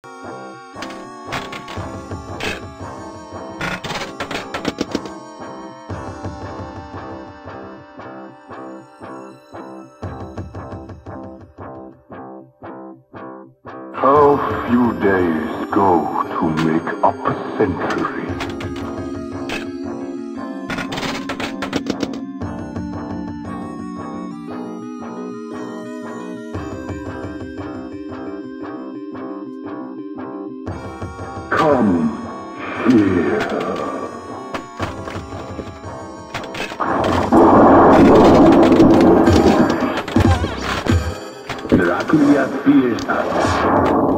How few days go to make up a century? Come here. Dracula fears us.